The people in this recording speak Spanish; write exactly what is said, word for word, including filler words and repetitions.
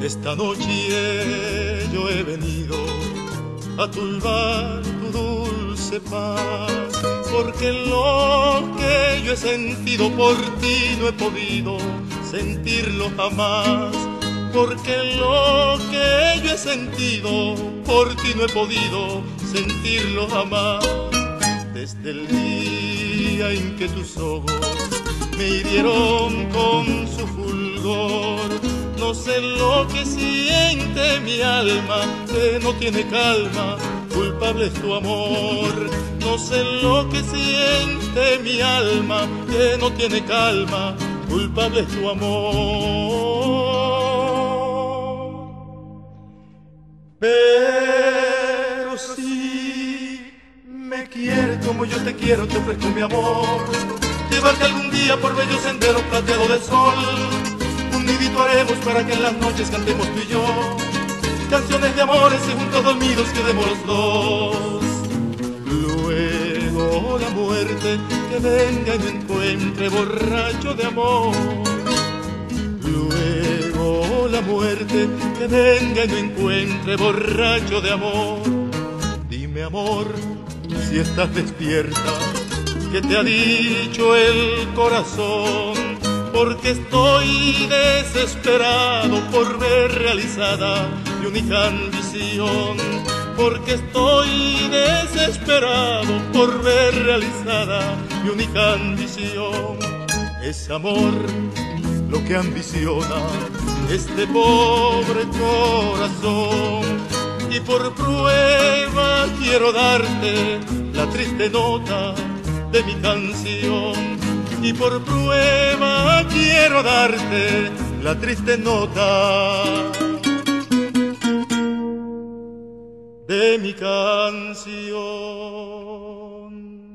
Esta noche yo he venido a turbar tu dulce paz, porque lo que yo he sentido por ti no he podido sentirlo jamás, porque lo que yo he sentido por ti no he podido sentirlo jamás. Desde el día en que tus ojos me hirieron con su fulgor, no sé lo que siente mi alma, que no tiene calma, culpable es tu amor. No sé lo que siente mi alma, que no tiene calma, culpable es tu amor. Pero si me quieres como yo te quiero, te ofrezco mi amor, llevarte algún día por bellos senderos plateados de sol. Un nidito haremos para que en las noches cantemos tú y yo canciones de amores y juntos dormidos quedemos los dos. Luego la muerte que venga y me encuentre borracho de amor. Luego la muerte que venga y me encuentre borracho de amor. Dime, amor, si estás despierta, ¿qué te ha dicho el corazón? Porque estoy desesperado por ver realizada mi única ambición. Porque estoy desesperado por ver realizada mi única ambición. Es amor lo que ambiciona este pobre corazón. Y por prueba quiero darte la triste nota de mi canción. Y por prueba quiero darte la triste nota de mi canción.